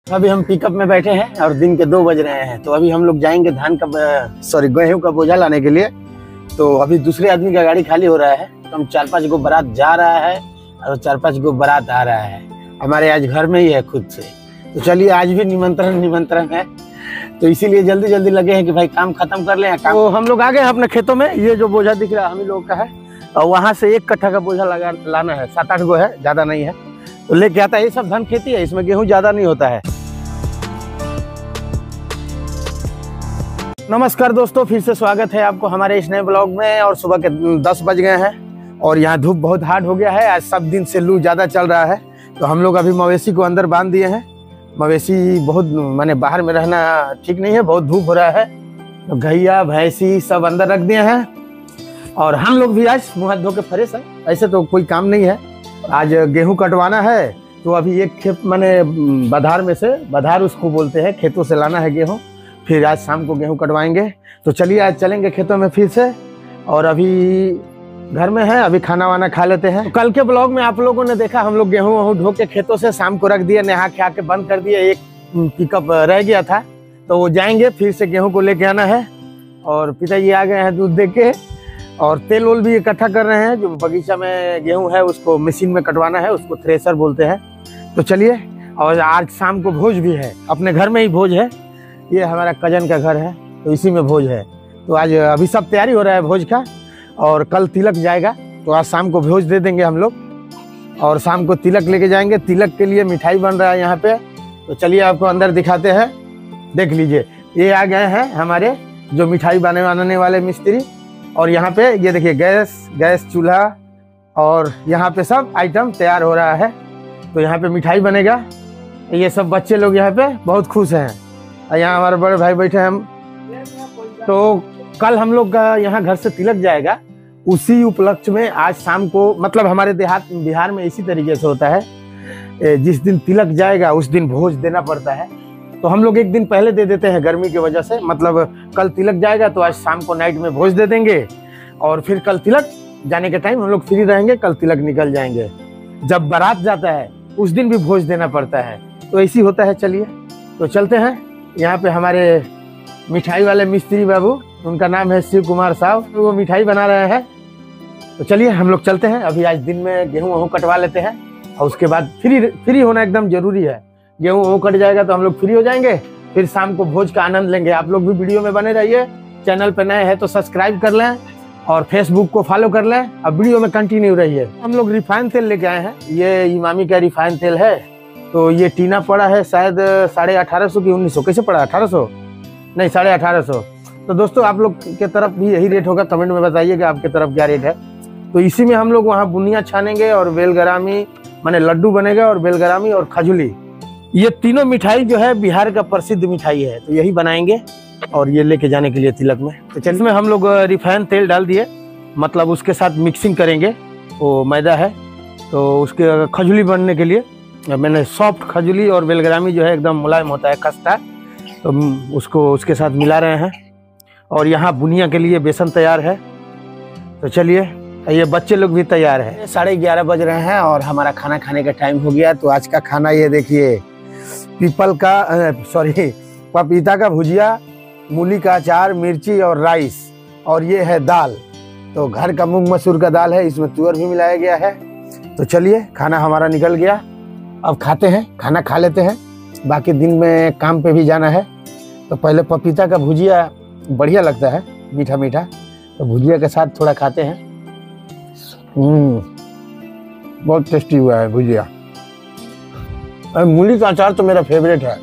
अभी हम पिकअप में बैठे हैं और दिन के 2 बज रहे हैं। तो अभी हम लोग जाएंगे गेहूं का बोझा लाने के लिए। तो अभी दूसरे आदमी का गाड़ी खाली हो रहा है, तो हम 4-5 गो बारात जा रहा है और 4-5 गो बारात आ रहा है। हमारे आज घर में ही है खुद से। तो चलिए, आज भी निमंत्रण है, तो इसीलिए जल्दी जल्दी लगे हैं कि भाई काम खत्म कर लें। तो हम लोग आ गए हैं अपने खेतों में। ये जो बोझा दिख रहा है हम ही लोग का है, और वहाँ से 1 कट्ठा का बोझा लाना है। 7-8 गो है, ज्यादा नहीं है, तो लेके आता है। ये सब धान खेती है, इसमें गेहूं ज्यादा नहीं होता है। नमस्कार दोस्तों, फिर से स्वागत है आपको हमारे इस नए ब्लॉग में। और सुबह के 10 बज गए हैं और यहाँ धूप बहुत हार्ड हो गया है। आज सब दिन से लू ज्यादा चल रहा है, तो हम लोग अभी मवेशी को अंदर बांध दिए हैं। मवेशी बहुत माने बाहर में रहना ठीक नहीं है, बहुत धूप हो रहा है, तो गैया भैंसी सब अंदर रख दिए हैं। और हम लोग भी आज मुँह हाथ धो के फ्रेश है। ऐसे तो कोई काम नहीं है, आज गेहूं कटवाना है। तो अभी एक खेत माने बधार में से, बधार उसको बोलते हैं, खेतों से लाना है गेहूं। फिर आज शाम को गेहूं कटवाएंगे। तो चलिए आज चलेंगे खेतों में फिर से। और अभी घर में है, अभी खाना वाना खा लेते हैं। तो कल के ब्लॉग में आप लोगों ने देखा, हम लोग गेहूं वहूं ढो के खेतों से शाम को रख दिए, नहा खा के बंद कर दिए। एक पिकअप रह गया था, तो वो जाएंगे फिर से गेहूं को लेके आना है। और पिताजी आ गए हैं दूध दे के, और तेल वोल भी इकट्ठा कर रहे हैं। जो बगीचा में गेहूं है उसको मशीन में कटवाना है, उसको थ्रेसर बोलते हैं। तो चलिए, और आज शाम को भोज भी है, अपने घर में ही भोज है। ये हमारा कजन का घर है, तो इसी में भोज है। तो आज अभी सब तैयारी हो रहा है भोज का, और कल तिलक जाएगा। तो आज शाम को भोज दे देंगे हम लोग, और शाम को तिलक लेके जाएंगे। तिलक के लिए मिठाई बन रहा है यहाँ पे। तो चलिए आपको अंदर दिखाते हैं, देख लीजिए। ये आ गए हैं हमारे जो मिठाई बनाने वाले मिस्त्री। और यहाँ पे ये देखिए गैस चूल्हा, और यहाँ पे सब आइटम तैयार हो रहा है। तो यहाँ पे मिठाई बनेगा। ये सब बच्चे लोग यहाँ पे बहुत खुश हैं। यहाँ हमारे बड़े भाई बैठे हैं हम। तो कल हम लोग का यहाँ घर से तिलक जाएगा, उसी उपलक्ष्य में आज शाम को, मतलब हमारे बिहार में इसी तरीके से होता है। जिस दिन तिलक जाएगा उस दिन भोज देना पड़ता है। तो हम लोग एक दिन पहले दे देते हैं गर्मी की वजह से। मतलब कल तिलक जाएगा तो आज शाम को नाइट में भोज दे देंगे, और फिर कल तिलक जाने के टाइम हम लोग फ्री रहेंगे, कल तिलक निकल जाएंगे। जब बारात जाता है उस दिन भी भोज देना पड़ता है, तो ऐसी होता है। चलिए तो चलते हैं। यहाँ पे हमारे मिठाई वाले मिस्त्री बाबू, उनका नाम है शिव कुमार साहब, वो मिठाई बना रहे हैं। तो चलिए हम लोग चलते हैं। अभी आज दिन में गेहूं वहूं कटवा लेते हैं, और उसके बाद फ्री होना एकदम जरूरी है। गेहूं वहूं कट जाएगा तो हम लोग फ्री हो जाएंगे, फिर शाम को भोज का आनंद लेंगे। आप लोग भी वीडियो में बने रहिए। चैनल पे नए हैं तो सब्सक्राइब कर लें, और फेसबुक को फॉलो कर लें। अब वीडियो में कंटिन्यू रहिए। हम लोग रिफाइंड तेल लेके आए हैं। ये इमामी का रिफाइंड तेल है। तो ये टीना पड़ा है शायद 1850 की 1900, कैसे पड़ा? 1800 नहीं, 1850। तो दोस्तों आप लोग के तरफ भी यही रेट होगा, कमेंट में बताइएगा आपके तरफ क्या रेट है। तो इसी में हम लोग वहाँ बुनिया छानेंगे, और बेलगरामी माने लड्डू बनेगा, और बेलगरामी और खजुली, ये तीनों मिठाई जो है बिहार का प्रसिद्ध मिठाई है। तो यही बनाएंगे और ये लेके जाने के लिए तिलक में। तो चलिए, इसमें हम लोग रिफाइंड तेल डाल दिए, मतलब उसके साथ मिक्सिंग करेंगे। वो मैदा है, तो उसके खजुली बनने के लिए मैंने सॉफ्ट खजुली, और बेलगरामी जो है एकदम मुलायम होता है, खस्ता, तो उसको उसके साथ मिला रहे हैं। और यहाँ बुनिया के लिए बेसन तैयार है। तो चलिए, ये बच्चे लोग भी तैयार है। 11:30 बज रहे हैं और हमारा खाना खाने का टाइम हो गया। तो आज का खाना ये देखिए, पपीता का भुजिया, मूली का अचार, मिर्ची और राइस, और ये है दाल। तो घर का मूंग मसूर का दाल है, इसमें तुअर भी मिलाया गया है। तो चलिए, खाना हमारा निकल गया, अब खाते हैं, खाना खा लेते हैं। बाकी दिन में काम पे भी जाना है। तो पहले पपीता का भुजिया बढ़िया लगता है, मीठा मीठा, तो भुजिया के साथ थोड़ा खाते हैं। बहुत टेस्टी हुआ है भुजिया। मूली का अचार तो मेरा फेवरेट है।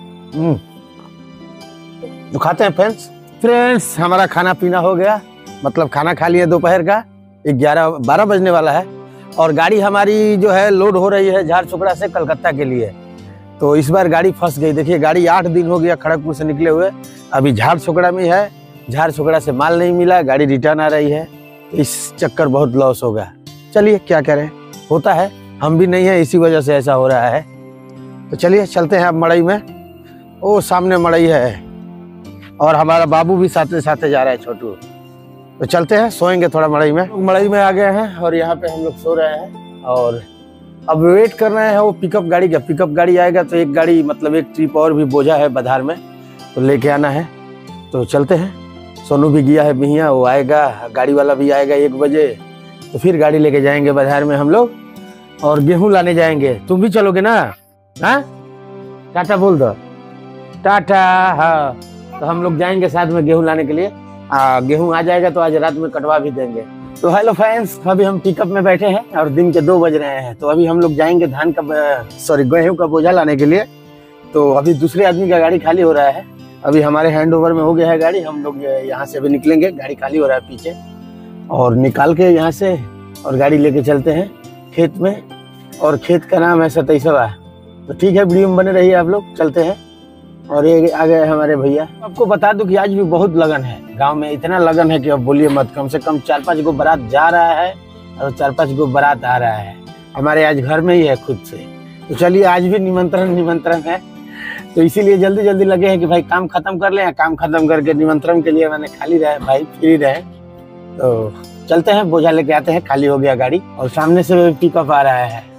तो खाते हैं फ्रेंड्स। हमारा खाना पीना हो गया, मतलब खाना खा लिए दोपहर का। 12 बजने वाला है, और गाड़ी हमारी जो है लोड हो रही है झारसुगड़ा से कलकत्ता के लिए। तो इस बार गाड़ी फंस गई। देखिए, गाड़ी 8 दिन हो गया खड़गपुर से निकले हुए, अभी झारसुगड़ा में है। झारसुगड़ा से माल नहीं मिला, गाड़ी रिटर्न आ रही है। इस चक्कर बहुत लॉस होगा। चलिए क्या करें, होता है, हम भी नहीं है, इसी वजह से ऐसा हो रहा है। तो चलिए चलते हैं अब मड़ई में। ओ सामने मड़ई है, और हमारा बाबू भी साथ साथ जा रहा है, छोटू। तो चलते हैं, सोएंगे थोड़ा मड़ई में। आ गए हैं और यहाँ पे हम लोग सो रहे हैं। और अब वेट कर रहे हैं वो पिकअप गाड़ी का। पिकअप गाड़ी आएगा तो एक गाड़ी मतलब एक ट्रिप और भी बोझा है बाजार में, तो लेके आना है। तो चलते हैं। सोनू भी गया है बिहिया, वो आएगा, गाड़ी वाला भी आएगा 1 बजे, तो फिर गाड़ी लेके जाएंगे बाजार में हम लोग और गेहूं लाने जाएंगे। तुम भी चलोगे ना? हाँ, टाटा बोल दो, टाटा। हाँ, तो हम लोग जाएंगे साथ में गेहूं लाने के लिए। गेहूं आ जाएगा तो आज रात में कटवा भी देंगे। तो हेलो फ्रेंड्स, अभी हम पिकअप में बैठे हैं और दिन के 2 बज रहे हैं। तो अभी हम लोग जाएंगे गेहूं का बोझा लाने के लिए। तो अभी दूसरे आदमी का गाड़ी खाली हो रहा है। अभी हमारे हैंड ओवर में हो गया है गाड़ी। हम लोग यहाँ से अभी निकलेंगे, गाड़ी खाली हो रहा है पीछे, और निकाल के यहाँ से और गाड़ी लेके चलते हैं खेत में। और खेत का नाम है 27वां। तो ठीक है, वीडियो में बने रहिए आप लोग। चलते हैं। और ये आ गए हमारे भैया। आपको बता दूं कि आज भी बहुत लगन है गांव में, इतना लगन है कि अब बोलिए मत। कम से कम 4-5 गो बारात जा रहा है और 4-5 गो बारात आ रहा है। हमारे आज घर में ही है खुद से। तो चलिए, आज भी निमंत्रण है। तो इसीलिए जल्दी जल्दी लगे हैं कि भाई काम खत्म कर ले। काम खत्म करके निमंत्रण के लिए मैंने खाली रहे भाई, फ्री रहे। तो चलते हैं, बोझा लेके आते हैं। खाली हो गया गाड़ी और सामने से पिकअप आ रहा है।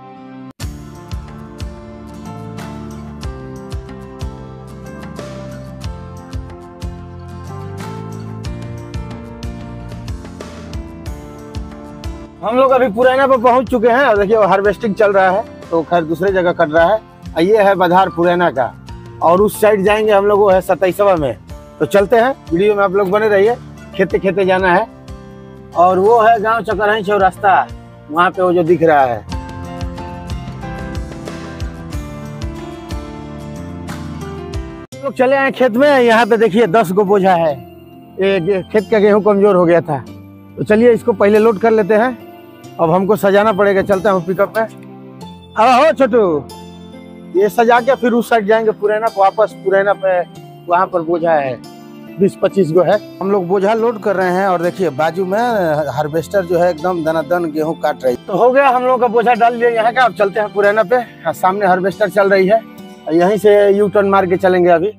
हम लोग अभी पुरैना पर पहुंच चुके हैं और देखिए हार्वेस्टिंग चल रहा है। तो खैर दूसरे जगह कट रहा है। ये है बाजार पुरैना का, और उस साइड जाएंगे हम लोग, वो है 27वां में। तो चलते हैं, वीडियो में आप लोग बने रहिए। खेते खेते जाना है। और वो है गांव चकरहई चौरास्ता, वहां पे वो जो दिख रहा है। लोग चले आए खेत में। यहाँ पे देखिए 10 गो बोझा है। ये खेत का गेहूं कमजोर हो गया था, तो चलिए इसको पहले लोड कर लेते हैं। अब हमको सजाना पड़ेगा। चलते हैं पिकअप में। अब हो छोटू, ये सजा के फिर उस साइड जाएंगे पुरैना वापस। पुरैना पे वहाँ पर बोझा है, 20-25 गो है। हम लोग बोझा लोड कर रहे हैं और देखिए बाजू में हार्वेस्टर जो है एकदम दनादन गेहूं काट रही है। तो हो गया, हम लोग का बोझा डाल लिया यहाँ का। अब चलते हैं पुरैना पे। सामने हार्वेस्टर चल रही है, यहीं से यू टर्न मार के चलेंगे अभी।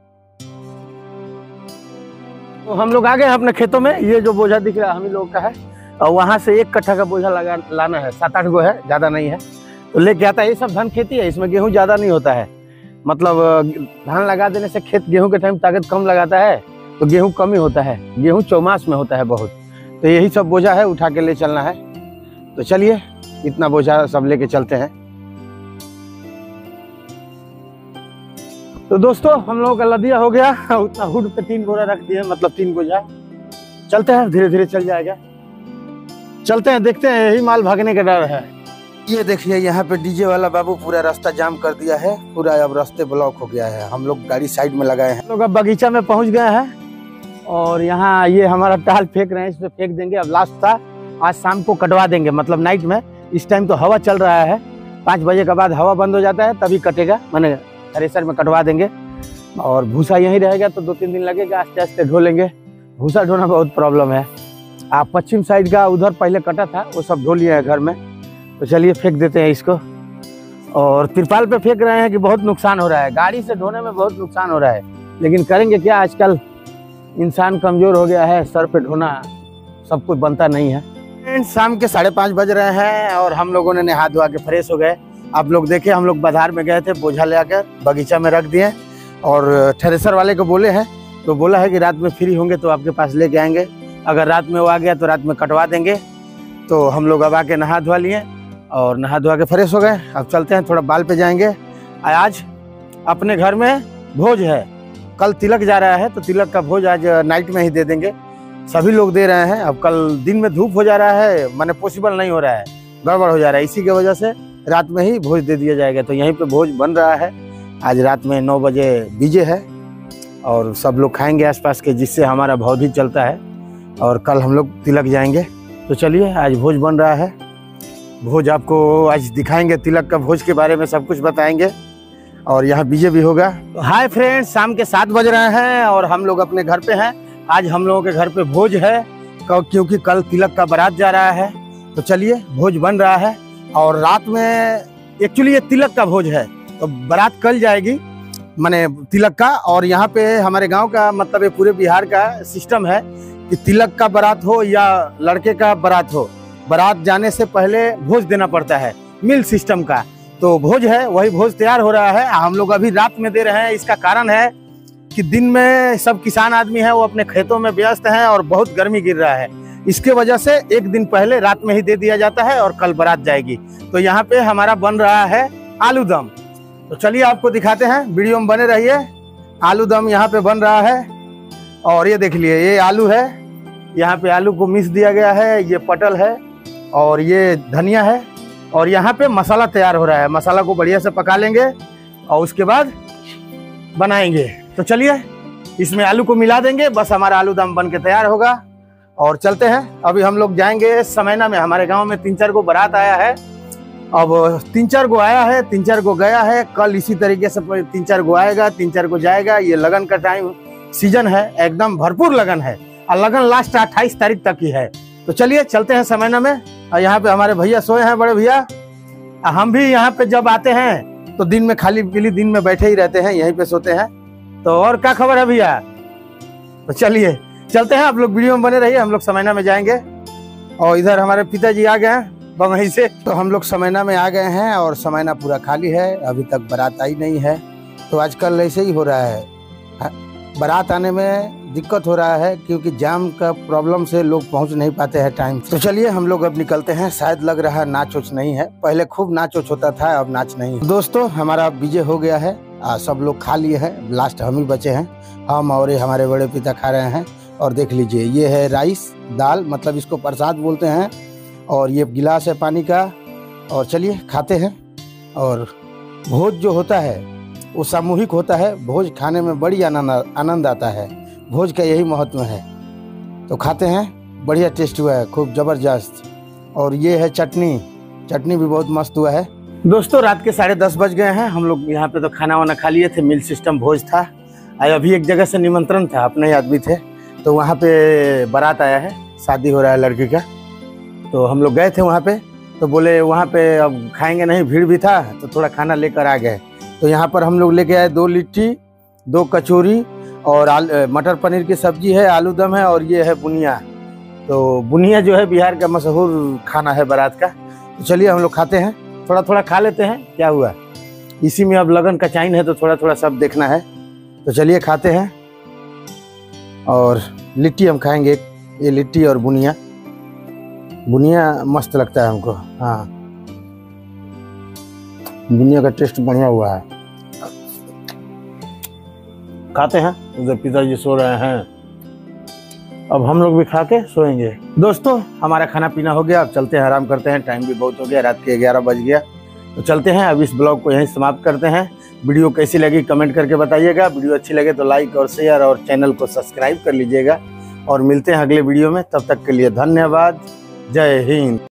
तो हम लोग आ गए हैं अपने खेतों में। ये जो बोझा दिख रहा है हम ही लोग का है, और वहाँ से 1 कट्ठा का बोझा लाना है। 7-8 गो है, ज्यादा नहीं है, तो लेके आता है। ये सब धान खेती है, इसमें गेहूं ज्यादा नहीं होता है। मतलब धान लगा देने से खेत गेहूं के टाइम ताकत कम लगाता है, तो गेहूं कम ही होता है। गेहूं चौमास में होता है बहुत। तो यही सब बोझा है, उठा के ले चलना है। तो चलिए, इतना बोझा सब लेके चलते हैं। तो दोस्तों, हम लोगों का लदिया हो गया। उतना हुड पे 3 बोरा रख दिए, मतलब 3 बोझा। चलते हैं, धीरे धीरे चल जाएगा। चलते हैं, देखते हैं। यही माल भागने का डर है। ये देखिए, यहाँ पे डीजे वाला बाबू पूरा रास्ता जाम कर दिया है पूरा। अब रास्ते ब्लॉक हो गया है। हम लोग गाड़ी साइड में लगाए हैं। हम लोग अब बगीचा में पहुंच गए हैं और यहाँ ये हमारा टाल फेंक रहे हैं, इसमें फेंक देंगे। अब लास्ट था, आज शाम को कटवा देंगे, मतलब नाइट में। इस टाइम तो हवा चल रहा है, 5 बजे के बाद हवा बंद हो जाता है, तभी कटेगा। मैंने थ्रेसर में कटवा देंगे और भूसा यहीं रहेगा। तो 2-3 दिन लगेगा, आस्ते आस्ते ढो लेंगे। भूसा ढोना बहुत प्रॉब्लम है। आप पश्चिम साइड का उधर पहले कटा था, वो सब ढो लिया है घर में। तो चलिए फेंक देते हैं इसको। और तिरपाल पे फेंक रहे हैं कि बहुत नुकसान हो रहा है। गाड़ी से ढोने में बहुत नुकसान हो रहा है, लेकिन करेंगे क्या, आजकल इंसान कमजोर हो गया है। सर पे ढोना सब कुछ बनता नहीं है। शाम के 5:30 बज रहे हैं और हम लोगों ने नहा धोआ के फ्रेश हो गए। आप लोग देखे, हम लोग बाजार में गए थे, बोझा ले आकर बगीचा में रख दिए। और थ्रेसर वाले को बोले हैं, तो बोला है कि रात में फ्री होंगे तो आपके पास लेके आएंगे। अगर रात में वो आ गया तो रात में कटवा देंगे। तो हम लोग अब आके नहा धोआ लिए और नहा धोआ के फ्रेश हो गए। अब चलते हैं, थोड़ा बाल पे जाएंगे। आज अपने घर में भोज है, कल तिलक जा रहा है, तो तिलक का भोज आज नाइट में ही दे देंगे। सभी लोग दे रहे हैं। अब कल दिन में धूप हो जा रहा है, माने पॉसिबल नहीं हो रहा है, गड़बड़ हो जा रहा है। इसी की वजह से रात में ही भोज दे दिया जाएगा। तो यहीं पे भोज बन रहा है। आज रात में 9 बजे डीजे है और सब लोग खाएंगे आसपास के, जिससे हमारा भोज ही चलता है। और कल हम लोग तिलक जाएंगे। तो चलिए, आज भोज बन रहा है। भोज आपको आज दिखाएंगे, तिलक का भोज के बारे में सब कुछ बताएंगे। और यहाँ डीजे भी होगा। तो हाय फ्रेंड्स, शाम के 7 बज रहे हैं और हम लोग अपने घर पे हैं। आज हम लोगों के घर पे भोज है, क्योंकि कल तिलक का बारात जा रहा है। तो चलिए, भोज बन रहा है। और रात में एक्चुअली ये तिलक का भोज है, तो बारात कल जाएगी, माने तिलक का। और यहाँ पे हमारे गांव का, मतलब ये पूरे बिहार का सिस्टम है कि तिलक का बारात हो या लड़के का बारात हो, बारात जाने से पहले भोज देना पड़ता है। मिल सिस्टम का। तो भोज है, वही भोज तैयार हो रहा है। हम लोग अभी रात में दे रहे हैं। इसका कारण है कि दिन में सब किसान आदमी है वो अपने खेतों में व्यस्त हैं और बहुत गर्मी गिर रहा है। इसके वजह से एक दिन पहले रात में ही दे दिया जाता है और कल बारात जाएगी। तो यहाँ पे हमारा बन रहा है आलू दम। तो चलिए आपको दिखाते हैं, वीडियो में बने रहिए। आलू दम यहाँ पे बन रहा है और ये देख लिए, ये आलू है, यहाँ पे आलू को मिस दिया गया है, ये पटल है और ये धनिया है और यहाँ पे मसाला तैयार हो रहा है। मसाला को बढ़िया से पका लेंगे और उसके बाद बनाएंगे। तो चलिए इसमें आलू को मिला देंगे, बस हमारा आलू दम बन के तैयार होगा और चलते हैं। अभी हम लोग जाएंगे समैना में। हमारे गांव में 3-4 गो बारात आया है। अब 3-4 गो आया है, 3-4 गो गया है। कल इसी तरीके से 3-4 गो आएगा, 3-4 गो जाएगा। ये लगन का टाइम सीजन है, एकदम भरपूर लगन है और लगन लास्ट 28 तारीख तक ही है। तो चलिए चलते हैं समैना में। और यहाँ पे हमारे भैया सोए हैं, बड़े भैया। हम भी यहाँ पे जब आते हैं तो दिन में खाली पीली दिन में बैठे ही रहते हैं, यहीं पे सोते हैं। तो और क्या खबर है भैया? तो चलिए चलते हैं, आप लोग वीडियो में बने रहिए। हम लोग समैना में जाएंगे और इधर हमारे पिताजी आ गए हैं बम्बई से। तो हम लोग समैना में आ गए हैं और समैना पूरा खाली है, अभी तक बारात आई नहीं है। तो आजकल ऐसे ही हो रहा है, बारात आने में दिक्कत हो रहा है क्योंकि जाम का प्रॉब्लम से लोग पहुंच नहीं पाते हैं टाइम। तो चलिए हम लोग अब निकलते हैं। शायद लग रहा है नाच उच नहीं है, पहले खूब नाच उच होता था, अब नाच नहीं है। दोस्तों हमारा बीजे हो गया है, सब लोग खा लिए हैं, लास्ट हम ही बचे हैं। हम और ये हमारे बड़े पिता खा रहे हैं। और देख लीजिए, ये है राइस दाल, मतलब इसको प्रसाद बोलते हैं। और ये गिलास है पानी का। और चलिए खाते हैं। और भोज जो होता है वो सामूहिक होता है। भोज खाने में बड़ी आनंद आता है, भोज का यही महत्व है। तो खाते हैं, बढ़िया टेस्ट हुआ है, खूब जबरदस्त। और ये है चटनी, चटनी भी बहुत मस्त हुआ है। दोस्तों रात के 10:30 बज गए हैं। हम लोग यहाँ पे तो खाना वाना खा लिए थे, मिल सिस्टम भोज था। अभी एक जगह से निमंत्रण था, अपने ही आदमी थे, तो वहाँ पे बारात आया है, शादी हो रहा है लड़की का। तो हम लोग गए थे वहाँ पे, तो बोले वहाँ पे अब खाएंगे नहीं, भीड़ भी था, तो थोड़ा खाना लेकर आ गए। तो यहाँ पर हम लोग लेके आए 2 लिट्टी, 2 कचौरी और मटर पनीर की सब्जी है, आलू दम है और ये है बुनिया। तो बुनिया जो है बिहार का मशहूर खाना है बारात का। तो चलिए हम लोग खाते हैं, थोड़ा थोड़ा खा लेते हैं, क्या हुआ, इसी में अब लगन का चाइन है तो थोड़ा थोड़ा सब देखना है। तो चलिए खाते हैं। और लिट्टी हम खाएंगे, ये लिट्टी और बुनिया। बुनिया मस्त लगता है हमको, हाँ, बुनिया का टेस्ट बढ़िया हुआ है। खाते हैं। उधर पिताजी सो रहे हैं, अब हम लोग भी खा के सोएंगे। दोस्तों हमारा खाना पीना हो गया, अब चलते हैं, आराम करते हैं। टाइम भी बहुत हो गया, रात के 11 बज गया। तो चलते हैं, अब इस ब्लॉग को यहीं समाप्त करते हैं। वीडियो कैसी लगी कमेंट करके बताइएगा। वीडियो अच्छी लगे तो लाइक और शेयर और चैनल को सब्सक्राइब कर लीजिएगा। और मिलते हैं अगले वीडियो में, तब तक के लिए धन्यवाद। जय हिंद।